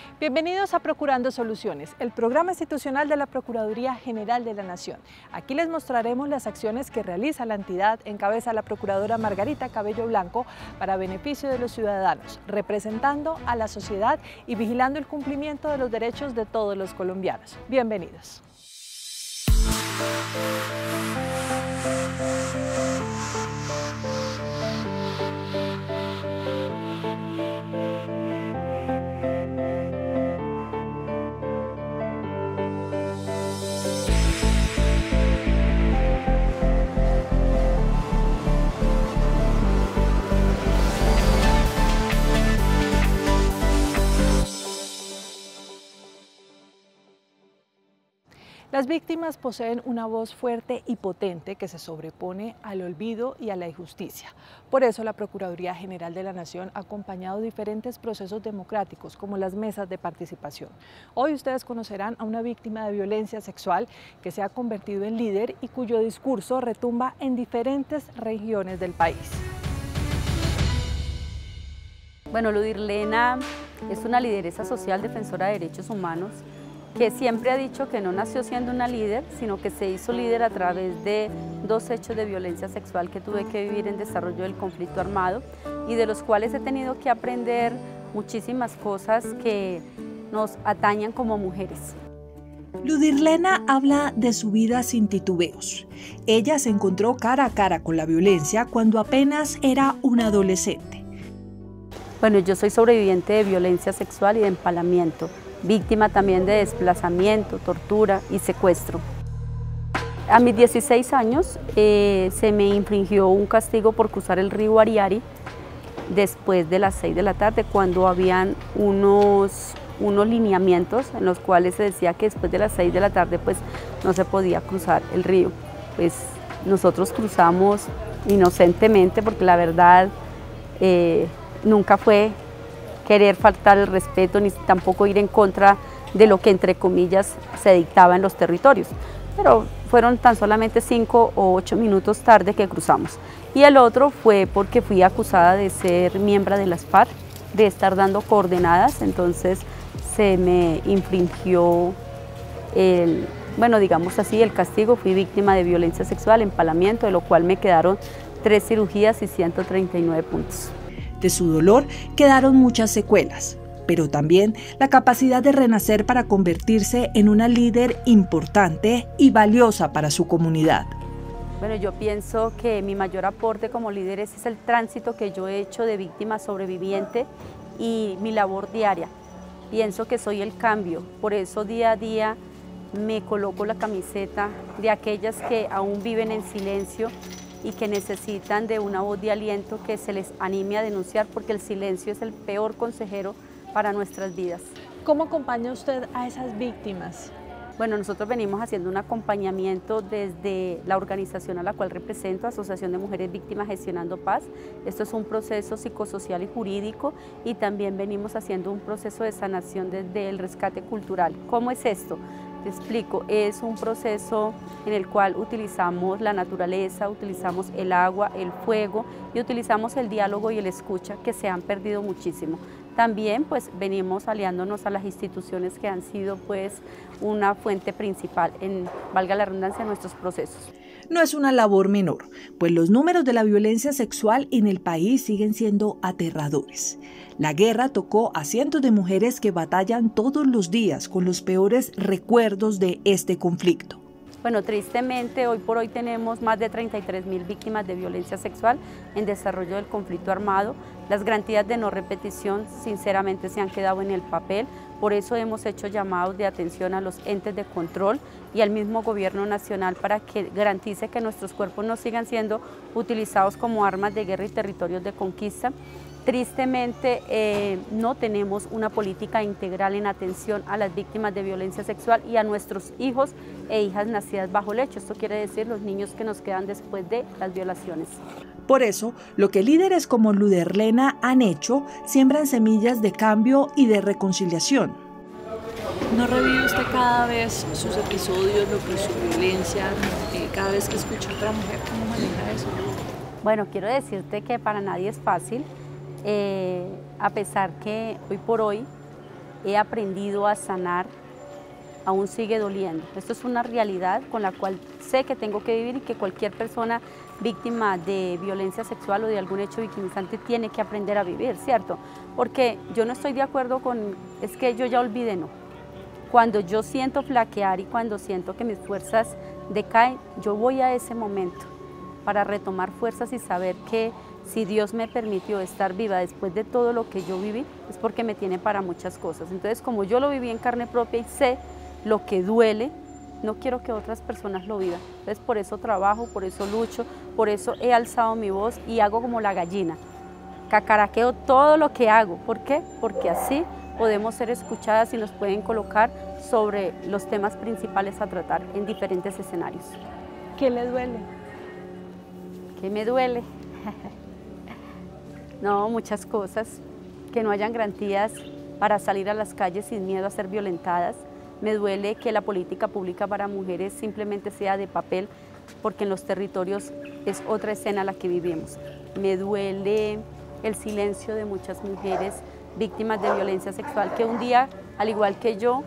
Bienvenidos a Procurando Soluciones, el programa institucional de la Procuraduría General de la Nación. Aquí les mostraremos las acciones que realiza la entidad en cabeza de la Procuradora Margarita Cabello Blanco para beneficio de los ciudadanos, representando a la sociedad y vigilando el cumplimiento de los derechos de todos los colombianos. Bienvenidos. Las víctimas poseen una voz fuerte y potente que se sobrepone al olvido y a la injusticia. Por eso la Procuraduría General de la Nación ha acompañado diferentes procesos democráticos como las mesas de participación. Hoy ustedes conocerán a una víctima de violencia sexual que se ha convertido en líder y cuyo discurso retumba en diferentes regiones del país. Bueno, Ludirlena es una lideresa social defensora de derechos humanos que siempre ha dicho que no nació siendo una líder, sino que se hizo líder a través de dos hechos de violencia sexual que tuve que vivir en desarrollo del conflicto armado y de los cuales he tenido que aprender muchísimas cosas que nos atañan como mujeres. Ludirlena habla de su vida sin titubeos. Ella se encontró cara a cara con la violencia cuando apenas era una adolescente. Bueno, yo soy sobreviviente de violencia sexual y de empalamiento, víctima también de desplazamiento, tortura y secuestro. A mis 16 años se me infringió un castigo por cruzar el río Ariari después de las 6 de la tarde, cuando habían unos lineamientos en los cuales se decía que después de las 6 de la tarde pues no se podía cruzar el río. Pues nosotros cruzamos inocentemente porque la verdad nunca fue querer faltar el respeto ni tampoco ir en contra de lo que entre comillas se dictaba en los territorios, pero fueron tan solamente 5 o 8 minutos tarde que cruzamos. Y el otro fue porque fui acusada de ser miembro de las FARC, de estar dando coordenadas, entonces se me infringió digamos así, el castigo. Fui víctima de violencia sexual, empalamiento, de lo cual me quedaron 3 cirugías y 139 puntos. De su dolor quedaron muchas secuelas, pero también la capacidad de renacer para convertirse en una líder importante y valiosa para su comunidad. Bueno, yo pienso que mi mayor aporte como líder es el tránsito que yo he hecho de víctima sobreviviente y mi labor diaria. Pienso que soy el cambio, por eso día a día me coloco la camiseta de aquellas que aún viven en silencio y que necesitan de una voz de aliento que se les anime a denunciar, porque el silencio es el peor consejero para nuestras vidas. ¿Cómo acompaña usted a esas víctimas? Bueno, nosotros venimos haciendo un acompañamiento desde la organización a la cual represento, Asociación de Mujeres Víctimas Gestionando Paz. Esto es un proceso psicosocial y jurídico, y también venimos haciendo un proceso de sanación desde el rescate cultural. ¿Cómo es esto? Te explico, es un proceso en el cual utilizamos la naturaleza, utilizamos el agua, el fuego y utilizamos el diálogo y el escucha, que se han perdido muchísimo. También pues venimos aliándonos a las instituciones que han sido pues una fuente principal valga la redundancia, en nuestros procesos. No es una labor menor, pues los números de la violencia sexual en el país siguen siendo aterradores. La guerra tocó a cientos de mujeres que batallan todos los días con los peores recuerdos de este conflicto. Bueno, tristemente hoy por hoy tenemos más de 33.000 víctimas de violencia sexual en desarrollo del conflicto armado. Las garantías de no repetición sinceramente se han quedado en el papel, por eso hemos hecho llamados de atención a los entes de control y al mismo gobierno nacional para que garantice que nuestros cuerpos no sigan siendo utilizados como armas de guerra y territorios de conquista. Tristemente no tenemos una política integral en atención a las víctimas de violencia sexual y a nuestros hijos e hijas nacidas bajo lecho. Esto quiere decir los niños que nos quedan después de las violaciones. Por eso, lo que líderes como Ludirlena han hecho, siembran semillas de cambio y de reconciliación. ¿No revive usted cada vez sus episodios, lo que su violencia, cada vez que escucha a otra mujer? ¿Cómo maneja eso? Bueno, quiero decirte que para nadie es fácil. A pesar que hoy por hoy he aprendido a sanar, aún sigue doliendo. Esto es una realidad con la cual sé que tengo que vivir y que cualquier persona víctima de violencia sexual o de algún hecho victimizante tiene que aprender a vivir, ¿cierto? Porque yo no estoy de acuerdo con, es que yo ya olvidé, no. Cuando yo siento flaquear y cuando siento que mis fuerzas decaen, yo voy a ese momento para retomar fuerzas y saber que si Dios me permitió estar viva después de todo lo que yo viví, es porque me tiene para muchas cosas. Entonces, como yo lo viví en carne propia y sé lo que duele, no quiero que otras personas lo vivan. Entonces, por eso trabajo, por eso lucho, por eso he alzado mi voz y hago como la gallina. Cacaraqueo todo lo que hago. ¿Por qué? Porque así podemos ser escuchadas y nos pueden colocar sobre los temas principales a tratar en diferentes escenarios. ¿Qué le duele? ¿Qué me duele? No, muchas cosas. Que no hayan garantías para salir a las calles sin miedo a ser violentadas. Me duele que la política pública para mujeres simplemente sea de papel, porque en los territorios es otra escena la que vivimos. Me duele el silencio de muchas mujeres víctimas de violencia sexual que un día, al igual que yo,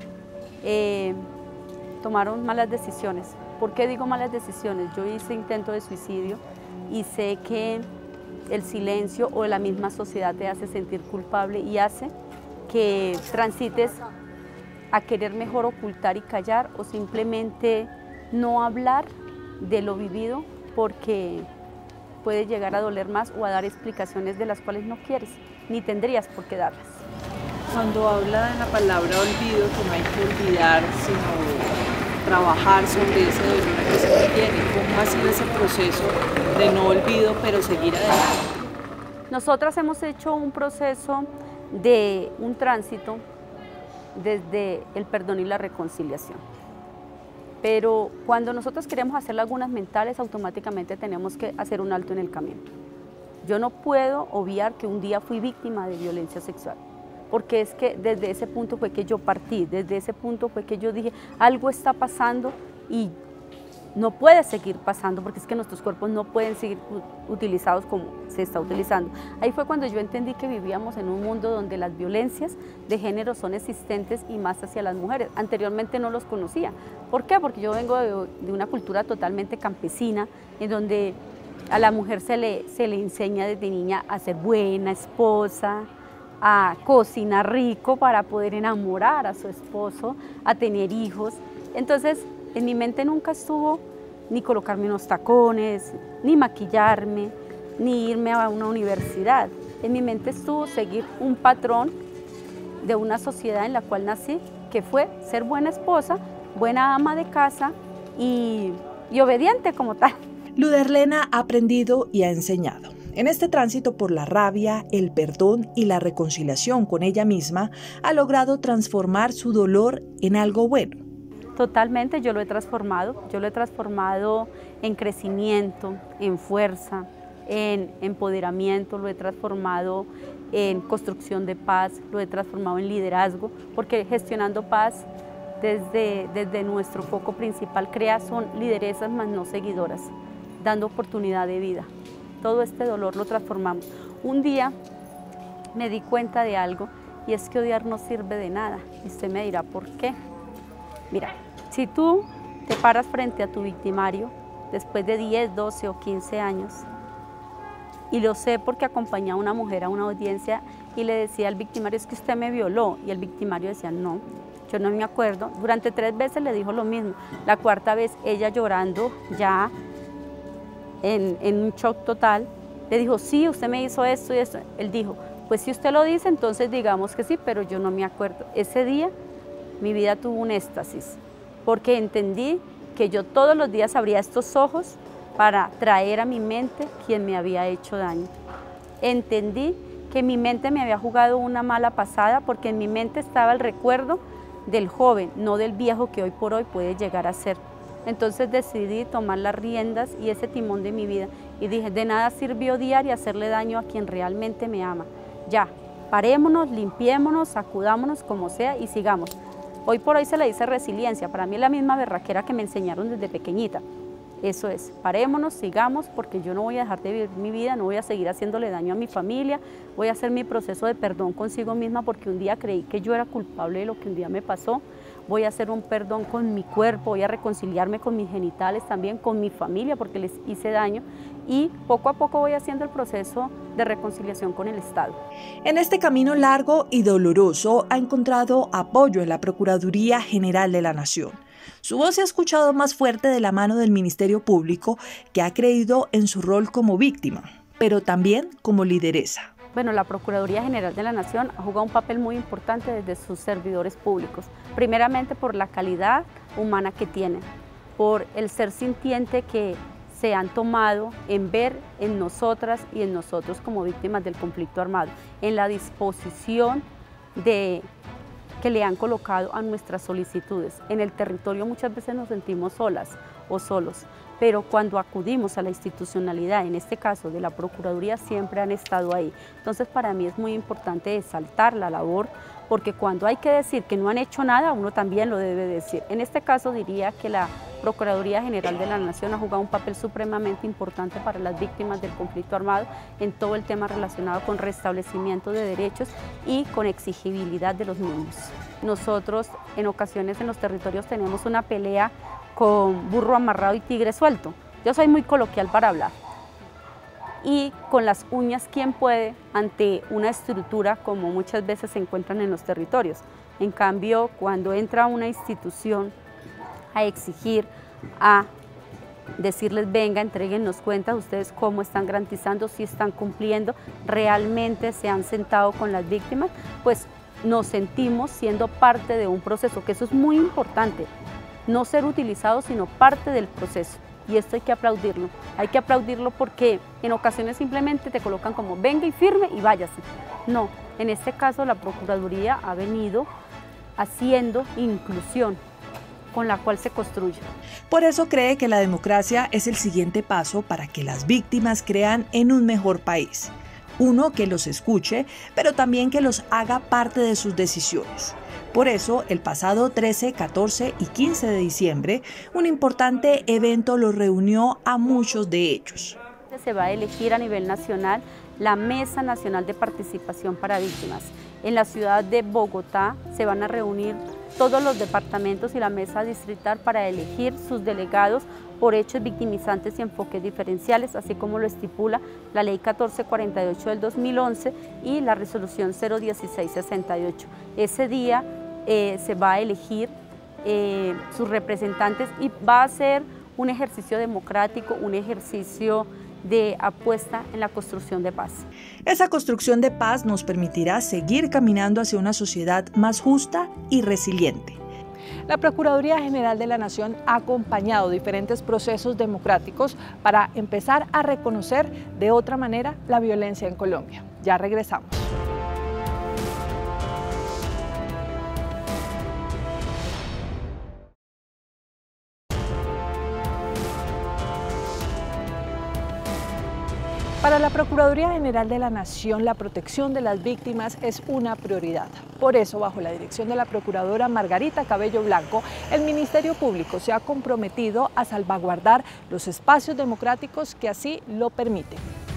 tomaron malas decisiones. ¿Por qué digo malas decisiones? Yo hice intento de suicidio y sé que el silencio o la misma sociedad te hace sentir culpable y hace que transites a querer mejor ocultar y callar o simplemente no hablar de lo vivido porque puede llegar a doler más o a dar explicaciones de las cuales no quieres, ni tendrías por qué darlas. Cuando habla de la palabra olvido, que no hay que olvidar, sino trabajar sobre ese dolor que se tiene, ¿cómo ha sido ese proceso de no olvido, pero seguir adelante? Nosotras hemos hecho un proceso de un tránsito desde el perdón y la reconciliación. Pero cuando nosotros queremos hacer lagunas mentales, automáticamente tenemos que hacer un alto en el camino. Yo no puedo obviar que un día fui víctima de violencia sexual, porque es que desde ese punto fue que yo partí, desde ese punto fue que yo dije, algo está pasando y no puede seguir pasando, porque es que nuestros cuerpos no pueden seguir utilizados como se está utilizando. Ahí fue cuando yo entendí que vivíamos en un mundo donde las violencias de género son existentes y más hacia las mujeres. Anteriormente no los conocía. ¿Por qué? Porque yo vengo de una cultura totalmente campesina, en donde a la mujer se le enseña desde niña a ser buena esposa, a cocinar rico para poder enamorar a su esposo, a tener hijos. Entonces, en mi mente nunca estuvo ni colocarme unos tacones, ni maquillarme, ni irme a una universidad. En mi mente estuvo seguir un patrón de una sociedad en la cual nací, que fue ser buena esposa, buena ama de casa y obediente como tal. Luderlena ha aprendido y ha enseñado. En este tránsito por la rabia, el perdón y la reconciliación con ella misma, ha logrado transformar su dolor en algo bueno. Totalmente, yo lo he transformado en crecimiento, en fuerza, en empoderamiento, lo he transformado en construcción de paz, lo he transformado en liderazgo, porque gestionando paz desde nuestro foco principal son lideresas más no seguidoras, dando oportunidad de vida. Todo este dolor lo transformamos. Un día me di cuenta de algo y es que odiar no sirve de nada. Y usted me dirá, ¿por qué? Mira, si tú te paras frente a tu victimario después de 10, 12 o 15 años, y lo sé porque acompañé a una mujer a una audiencia y le decía al victimario, es que usted me violó, y el victimario decía, no, yo no me acuerdo. Durante 3 veces le dijo lo mismo. La 4ª vez, ella llorando ya en un shock total, le dijo, sí, usted me hizo esto y esto. Él dijo, pues si usted lo dice, entonces digamos que sí, pero yo no me acuerdo. Ese día mi vida tuvo un éxtasis, porque entendí que yo todos los días abría estos ojos para traer a mi mente quien me había hecho daño. Entendí que mi mente me había jugado una mala pasada, porque en mi mente estaba el recuerdo del joven, no del viejo que hoy por hoy puede llegar a ser. Entonces decidí tomar las riendas y ese timón de mi vida y dije, de nada sirve odiar y hacerle daño a quien realmente me ama. Ya, parémonos, limpiémonos, sacudámonos como sea y sigamos. Hoy por hoy se le dice resiliencia, para mí es la misma berraquera que me enseñaron desde pequeñita. Eso es, parémonos, sigamos, porque yo no voy a dejar de vivir mi vida, no voy a seguir haciéndole daño a mi familia, voy a hacer mi proceso de perdón consigo misma porque un día creí que yo era culpable de lo que un día me pasó, voy a hacer un perdón con mi cuerpo, voy a reconciliarme con mis genitales también, con mi familia porque les hice daño y poco a poco voy haciendo el proceso de reconciliación con el Estado. En este camino largo y doloroso ha encontrado apoyo en la Procuraduría General de la Nación. Su voz se ha escuchado más fuerte de la mano del Ministerio Público, que ha creído en su rol como víctima, pero también como lideresa. Bueno, la Procuraduría General de la Nación ha jugado un papel muy importante desde sus servidores públicos, primeramente por la calidad humana que tienen, por el ser sintiente que se han tomado en ver en nosotras y en nosotros como víctimas del conflicto armado, en la disposición que le han colocado a nuestras solicitudes. En el territorio muchas veces nos sentimos solas o solos, pero cuando acudimos a la institucionalidad, en este caso de la Procuraduría, siempre han estado ahí. Entonces para mí es muy importante exaltar la labor, porque cuando hay que decir que no han hecho nada, uno también lo debe decir. En este caso diría que la Procuraduría General de la Nación ha jugado un papel supremamente importante para las víctimas del conflicto armado en todo el tema relacionado con restablecimiento de derechos y con exigibilidad de los mismos. Nosotros en ocasiones en los territorios tenemos una pelea con burro amarrado y tigre suelto. Yo soy muy coloquial para hablar. Y con las uñas, ¿quién puede ante una estructura como muchas veces se encuentran en los territorios? En cambio, cuando entra una institución a exigir, a decirles, venga, entréguennos cuentas, ustedes cómo están garantizando, si están cumpliendo, realmente se han sentado con las víctimas, pues nos sentimos siendo parte de un proceso, que eso es muy importante, no ser utilizados, sino parte del proceso. Y esto hay que aplaudirlo porque en ocasiones simplemente te colocan como venga y firme y váyase. No, en este caso la Procuraduría ha venido haciendo inclusión con la cual se construye. Por eso cree que la democracia es el siguiente paso para que las víctimas crean en un mejor país. Uno que los escuche, pero también que los haga parte de sus decisiones. Por eso, el pasado 13, 14 y 15 de diciembre, un importante evento los reunió a muchos de ellos. Se va a elegir a nivel nacional la Mesa Nacional de Participación para Víctimas. En la ciudad de Bogotá se van a reunir todos los departamentos y la mesa distrital para elegir sus delegados por hechos victimizantes y enfoques diferenciales, así como lo estipula la Ley 1448 del 2011 y la Resolución 01668. Ese día se va a elegir sus representantes y va a ser un ejercicio democrático, un ejercicio de apuesta en la construcción de paz. Esa construcción de paz nos permitirá seguir caminando hacia una sociedad más justa y resiliente. La Procuraduría General de la Nación ha acompañado diferentes procesos democráticos para empezar a reconocer de otra manera la violencia en Colombia. Ya regresamos. Para la Procuraduría General de la Nación, la protección de las víctimas es una prioridad. Por eso, bajo la dirección de la Procuradora Margarita Cabello Blanco, el Ministerio Público se ha comprometido a salvaguardar los espacios democráticos que así lo permiten.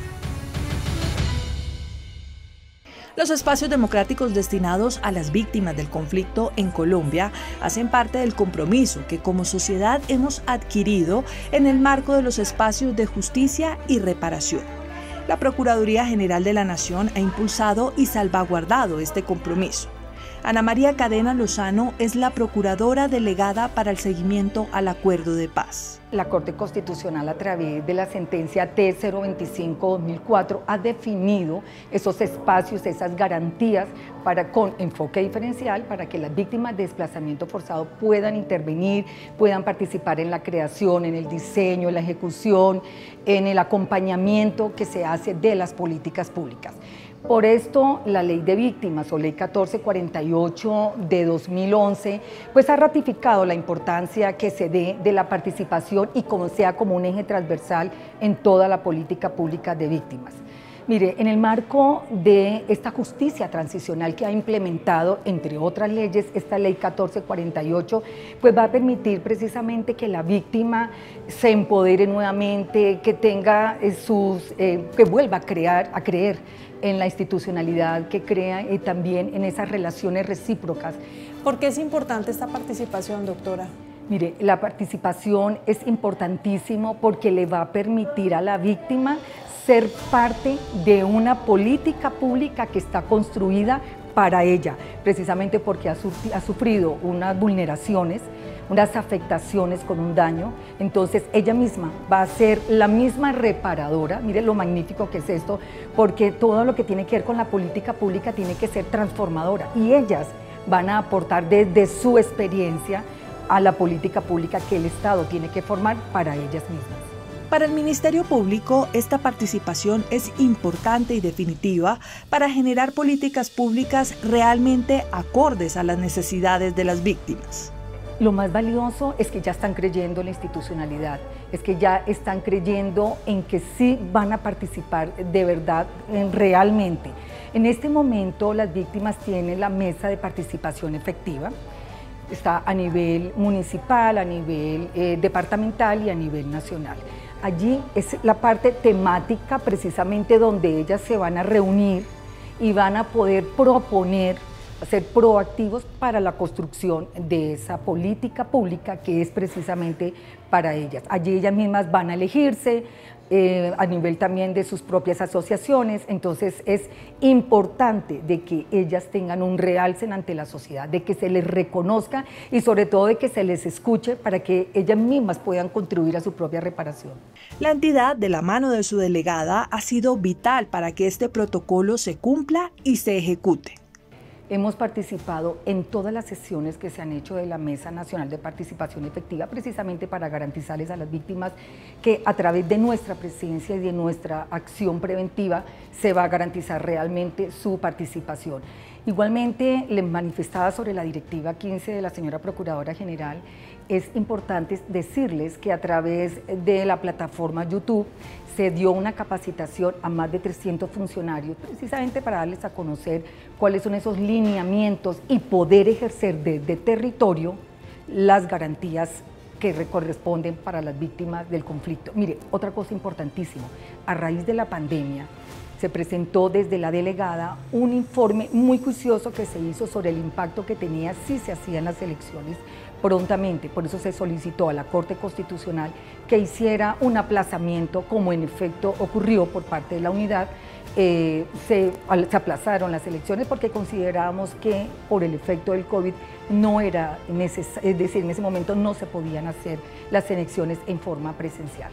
Los espacios democráticos destinados a las víctimas del conflicto en Colombia hacen parte del compromiso que como sociedad hemos adquirido en el marco de los espacios de justicia y reparación. La Procuraduría General de la Nación ha impulsado y salvaguardado este compromiso. Ana María Cadena Lozano es la Procuradora Delegada para el seguimiento al Acuerdo de Paz. La Corte Constitucional, a través de la sentencia T025-2004, ha definido esos espacios, esas garantías con enfoque diferencial para que las víctimas de desplazamiento forzado puedan intervenir, puedan participar en la creación, en el diseño, en la ejecución, en el acompañamiento que se hace de las políticas públicas. Por esto, la Ley de Víctimas o Ley 1448 de 2011, pues ha ratificado la importancia que se dé de la participación y como sea como un eje transversal en toda la política pública de víctimas. Mire, en el marco de esta justicia transicional que ha implementado, entre otras leyes, esta ley 1448, pues va a permitir precisamente que la víctima se empodere nuevamente, que tenga que vuelva a creer en la institucionalidad, que crea también en esas relaciones recíprocas. ¿Por qué es importante esta participación, doctora? Mire, la participación es importantísimo porque le va a permitir a la víctima ser parte de una política pública que está construida para ella, precisamente porque ha sufrido unas vulneraciones, unas afectaciones con un daño. Entonces ella misma va a ser la misma reparadora. Mire lo magnífico que es esto, porque todo lo que tiene que ver con la política pública tiene que ser transformadora, y ellas van a aportar desde su experiencia a la política pública que el Estado tiene que formar para ellas mismas. Para el Ministerio Público, esta participación es importante y definitiva para generar políticas públicas realmente acordes a las necesidades de las víctimas. Lo más valioso es que ya están creyendo en la institucionalidad, es que ya están creyendo en que sí van a participar de verdad, realmente. En este momento las víctimas tienen la mesa de participación efectiva, está a nivel municipal, a nivel departamental y a nivel nacional. Allí es la parte temática precisamente donde ellas se van a reunir y van a poder proponer, ser proactivos para la construcción de esa política pública que es precisamente para ellas. Allí ellas mismas van a elegirse a nivel también de sus propias asociaciones. Entonces es importante de que ellas tengan un realce ante la sociedad, de que se les reconozca y sobre todo de que se les escuche para que ellas mismas puedan contribuir a su propia reparación. La entidad, de la mano de su delegada, ha sido vital para que este protocolo se cumpla y se ejecute. Hemos participado en todas las sesiones que se han hecho de la Mesa Nacional de Participación Efectiva, precisamente para garantizarles a las víctimas que a través de nuestra presencia y de nuestra acción preventiva se va a garantizar realmente su participación. Igualmente, les manifestaba sobre la Directiva 15 de la señora Procuradora General, es importante decirles que a través de la plataforma YouTube se dio una capacitación a más de 300 funcionarios, precisamente para darles a conocer cuáles son esos lineamientos y poder ejercer desde territorio las garantías que corresponden para las víctimas del conflicto. Mire, otra cosa importantísima, a raíz de la pandemia se presentó desde la delegada un informe muy juicioso que se hizo sobre el impacto que tenía si se hacían las elecciones prontamente. Por eso se solicitó a la Corte Constitucional que hiciera un aplazamiento, como en efecto ocurrió por parte de la unidad. Se aplazaron las elecciones porque considerábamos que por el efecto del COVID no era necesario, es decir, en ese momento no se podían hacer las elecciones en forma presencial.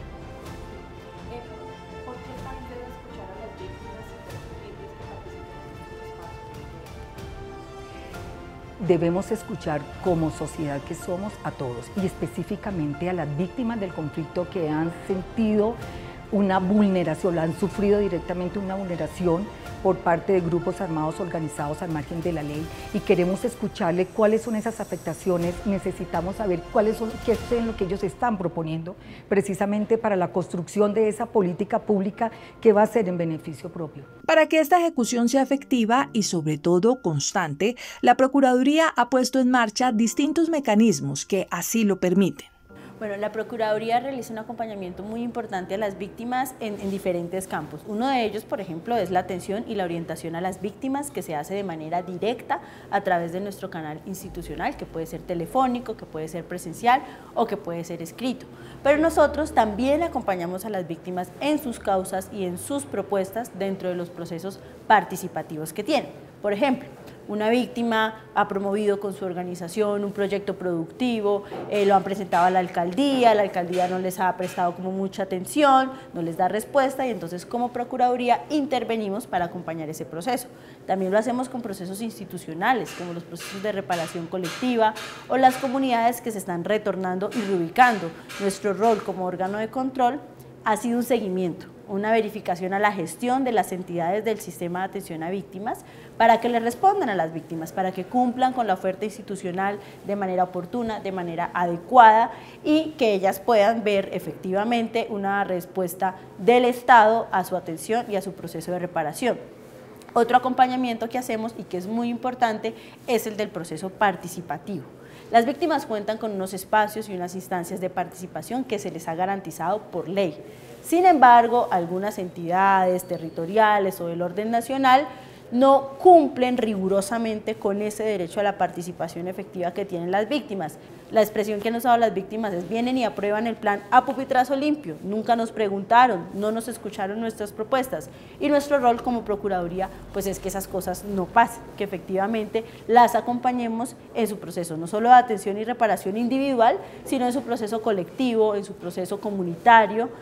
¿Por qué es tan necesario escuchar a las víctimas y que participen en estos espacios? Debemos escuchar como sociedad que somos a todos y específicamente a las víctimas del conflicto que han sentido una vulneración, han sufrido directamente una vulneración por parte de grupos armados organizados al margen de la ley, y queremos escucharle cuáles son esas afectaciones. Necesitamos saber qué es lo que ellos están proponiendo precisamente para la construcción de esa política pública que va a ser en beneficio propio. Para que esta ejecución sea efectiva y sobre todo constante, la Procuraduría ha puesto en marcha distintos mecanismos que así lo permiten. Bueno, la Procuraduría realiza un acompañamiento muy importante a las víctimas en diferentes campos. Uno de ellos, por ejemplo, es la atención y la orientación a las víctimas, que se hace de manera directa a través de nuestro canal institucional, que puede ser telefónico, que puede ser presencial o que puede ser escrito. Pero nosotros también acompañamos a las víctimas en sus causas y en sus propuestas dentro de los procesos participativos que tienen. Por ejemplo, una víctima ha promovido con su organización un proyecto productivo, lo han presentado a la alcaldía no les ha prestado como mucha atención, no les da respuesta, y entonces como Procuraduría intervenimos para acompañar ese proceso. También lo hacemos con procesos institucionales, como los procesos de reparación colectiva o las comunidades que se están retornando y reubicando. Nuestro rol como órgano de control ha sido un seguimiento. una verificación a la gestión de las entidades del sistema de atención a víctimas para que le respondan a las víctimas, para que cumplan con la oferta institucional de manera oportuna, de manera adecuada y que ellas puedan ver efectivamente una respuesta del Estado a su atención y a su proceso de reparación. Otro acompañamiento que hacemos y que es muy importante es el del proceso participativo. Las víctimas cuentan con unos espacios y unas instancias de participación que se les ha garantizado por ley. Sin embargo, algunas entidades territoriales o del orden nacional no cumplen rigurosamente con ese derecho a la participación efectiva que tienen las víctimas. La expresión que han usado las víctimas es: vienen y aprueban el plan a pupitrazo limpio, nunca nos preguntaron, no nos escucharon nuestras propuestas, y nuestro rol como Procuraduría pues es que esas cosas no pasen, que efectivamente las acompañemos en su proceso, no solo de atención y reparación individual, sino en su proceso colectivo, en su proceso comunitario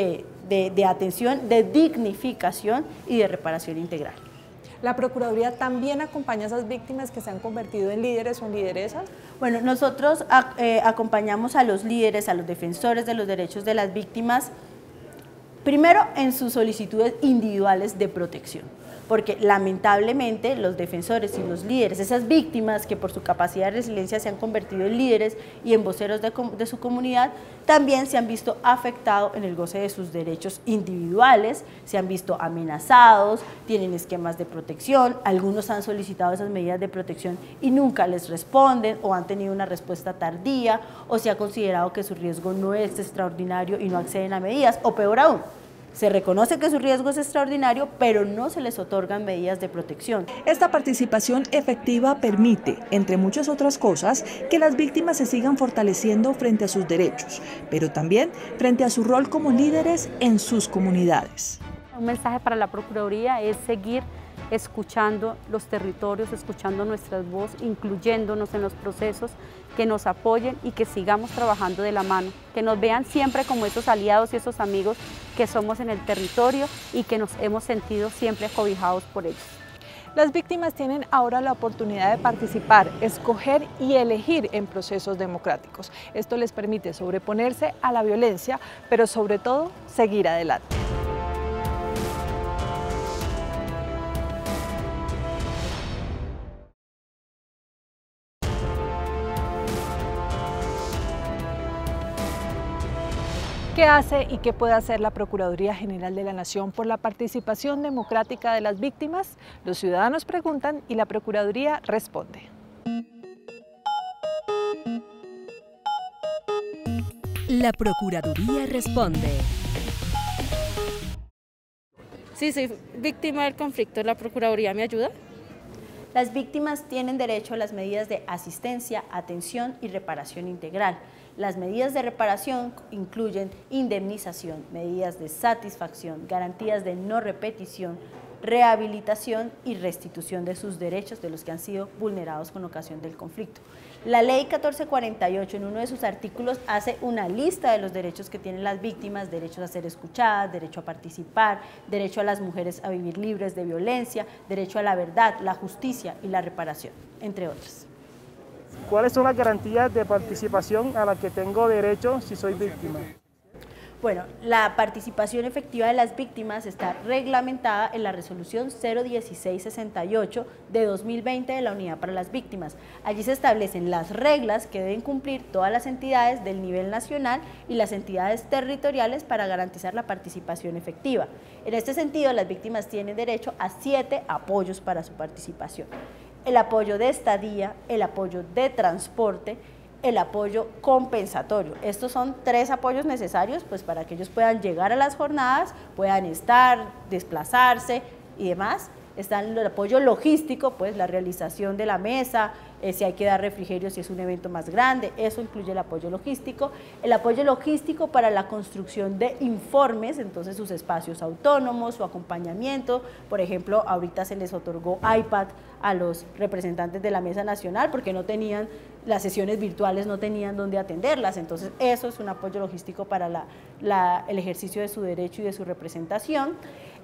de atención, de dignificación y de reparación integral. ¿La Procuraduría también acompaña a esas víctimas que se han convertido en líderes o en lideresas? Bueno, nosotros acompañamos a los líderes, a los defensores de los derechos de las víctimas, primero en sus solicitudes individuales de protección, porque lamentablemente los defensores y los líderes, esas víctimas que por su capacidad de resiliencia se han convertido en líderes y en voceros de su comunidad, también se han visto afectados en el goce de sus derechos individuales, se han visto amenazados, tienen esquemas de protección, algunos han solicitado esas medidas de protección y nunca les responden o han tenido una respuesta tardía o se ha considerado que su riesgo no es extraordinario y no acceden a medidas, o peor aún, se reconoce que su riesgo es extraordinario, pero no se les otorgan medidas de protección. Esta participación efectiva permite, entre muchas otras cosas, que las víctimas se sigan fortaleciendo frente a sus derechos, pero también frente a su rol como líderes en sus comunidades. Un mensaje para la Procuraduría es seguir escuchando los territorios, escuchando nuestras voces, incluyéndonos en los procesos, que nos apoyen y que sigamos trabajando de la mano, que nos vean siempre como esos aliados y esos amigos que somos en el territorio y que nos hemos sentido siempre cobijados por ellos. Las víctimas tienen ahora la oportunidad de participar, escoger y elegir en procesos democráticos. Esto les permite sobreponerse a la violencia, pero sobre todo seguir adelante. ¿Qué hace y qué puede hacer la Procuraduría General de la Nación por la participación democrática de las víctimas? Los ciudadanos preguntan y la Procuraduría responde. La Procuraduría responde. Si soy víctima del conflicto, ¿la Procuraduría me ayuda? Las víctimas tienen derecho a las medidas de asistencia, atención y reparación integral. Las medidas de reparación incluyen indemnización, medidas de satisfacción, garantías de no repetición, rehabilitación y restitución de sus derechos de los que han sido vulnerados con ocasión del conflicto. La Ley 1448 en uno de sus artículos hace una lista de los derechos que tienen las víctimas: derechos a ser escuchadas, derecho a participar, derecho a las mujeres a vivir libres de violencia, derecho a la verdad, la justicia y la reparación, entre otras. ¿Cuáles son las garantías de participación a las que tengo derecho si soy víctima? Bueno, la participación efectiva de las víctimas está reglamentada en la resolución 01668 de 2020 de la Unidad para las Víctimas. Allí se establecen las reglas que deben cumplir todas las entidades del nivel nacional y las entidades territoriales para garantizar la participación efectiva. En este sentido, las víctimas tienen derecho a 7 apoyos para su participación: el apoyo de estadía, el apoyo de transporte, el apoyo compensatorio. Estos son 3 apoyos necesarios pues para que ellos puedan llegar a las jornadas, puedan estar, desplazarse y demás. Está el apoyo logístico, pues la realización de la mesa, si hay que dar refrigerio si es un evento más grande, eso incluye el apoyo logístico para la construcción de informes, entonces sus espacios autónomos, su acompañamiento. Por ejemplo, ahorita se les otorgó iPad a los representantes de la Mesa Nacional porque no tenían, las sesiones virtuales no tenían dónde atenderlas, entonces eso es un apoyo logístico para el ejercicio de su derecho y de su representación.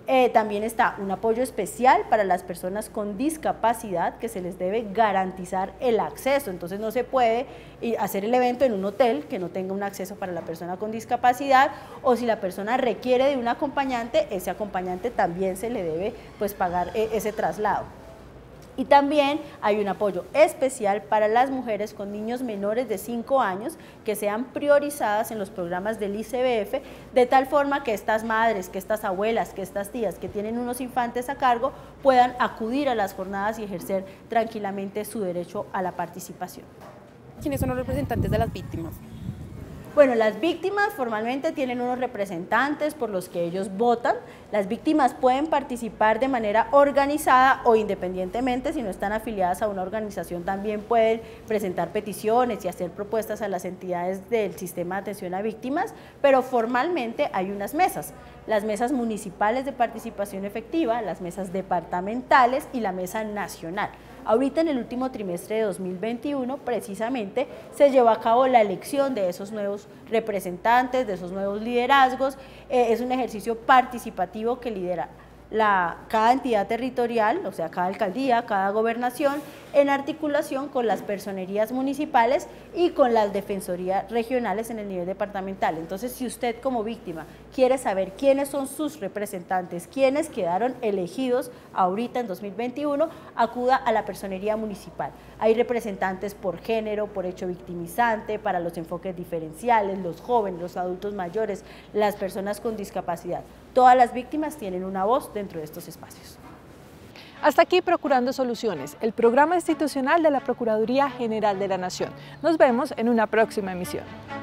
También está un apoyo especial para las personas con discapacidad, que se les debe garantizar el acceso. Entonces no se puede hacer el evento en un hotel que no tenga un acceso para la persona con discapacidad, o si la persona requiere de un acompañante, ese acompañante también se le debe pues pagar ese traslado. Y también hay un apoyo especial para las mujeres con niños menores de 5 años que sean priorizadas en los programas del ICBF, de tal forma que estas madres, que estas abuelas, que estas tías que tienen unos infantes a cargo puedan acudir a las jornadas y ejercer tranquilamente su derecho a la participación. ¿Quiénes son los representantes de las víctimas? Bueno, las víctimas formalmente tienen unos representantes por los que ellos votan. Las víctimas pueden participar de manera organizada o independientemente, si no están afiliadas a una organización, también pueden presentar peticiones y hacer propuestas a las entidades del sistema de atención a víctimas, pero formalmente hay unas mesas. Las mesas municipales de participación efectiva, las mesas departamentales y la mesa nacional. Ahorita en el último trimestre de 2021 precisamente se llevó a cabo la elección de esos nuevos representantes, de esos nuevos liderazgos. Es un ejercicio participativo que lidera cada entidad territorial, o sea, cada alcaldía, cada gobernación, en articulación con las personerías municipales y con las defensorías regionales en el nivel departamental. Entonces, si usted como víctima quiere saber quiénes son sus representantes, quiénes quedaron elegidos ahorita en 2021, acuda a la personería municipal. Hay representantes por género, por hecho victimizante, para los enfoques diferenciales, los jóvenes, los adultos mayores, las personas con discapacidad. Todas las víctimas tienen una voz dentro de estos espacios. Hasta aquí Procurando Soluciones, el programa institucional de la Procuraduría General de la Nación. Nos vemos en una próxima emisión.